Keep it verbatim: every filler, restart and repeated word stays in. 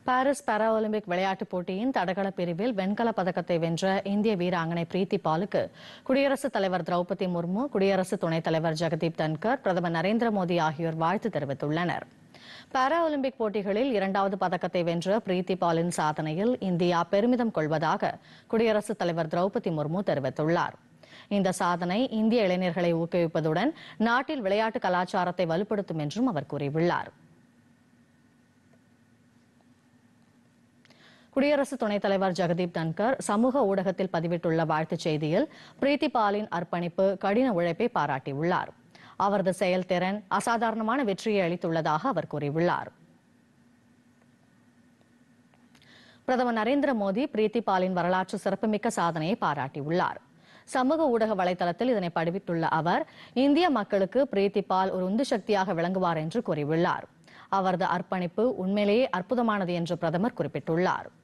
Paris para Olympic விளையாட்டுப் போட்டியின் தடகள பிரிவில் வெண்கலப் பதக்கத்தை வென்ற இந்திய வீராங்கனை பிரீத்தி பாலுக்கு குடியரசுத் தலைவர் திரௌபதி முர்மு, குடியரசு துணைத் தலைவர் ஜெகதீப் தன்கர், பிரதமர் நரேந்திர மோடி ஆகியோர் வாழ்த்து தெரிவித்துள்ளனர். பாரா ஒலிம்பிக் போட்டிகளில் இரண்டாவது பதக்கத்தை வென்ற பிரீத்தி பாலின் சாதனையில் இந்தியா பெருமிதம் கொள்வதாக குடியரசுத் தலைவர் திரௌபதி முர்மு தெரிவித்துள்ளார். இந்த சாதனை இந்திய இளைஞர்களை ஊக்குவிப்பதுடன் நாட்டில் விளையாட்டு கலாச்சாரத்தை வலுப்படுத்தும் என்றும் அவர் கூறியுள்ளார். குடியரசு துணைத் தலைவர் ஜெகதீப் தன்கர் சமூக ஊடகத்தில் பதிவிட்டுள்ள வாழ்த்துச் செய்தியில் பிரீத்தி பாலின் அர்ப்பணிப்பு, கடின உழைப்பை பாராட்டியுள்ளார். அவரது செயல்திறன் அசாதாரணமான வெற்றியை அளித்துள்ளதாக அவர் கூறியுள்ளார். பிரதமர் நரேந்திர மோடி பிரீத்தி பாலின் வரலாற்று சிறப்புமிக்க சாதனையை பாராட்டியுள்ளார். சமூக ஊடக வலைதளத்தில் இதனை பதிவிட்டுள்ள அவர், இந்திய மக்களுக்கு பிரீத்தி பால் ஒரு உந்து சக்தியாக விளங்குவார் என்று கூறியுள்ளார். அவரது அர்ப்பணிப்பு உண்மையிலேயே அற்புதமானது என்று பிரதமர் குறிப்பிட்டுள்ளார்.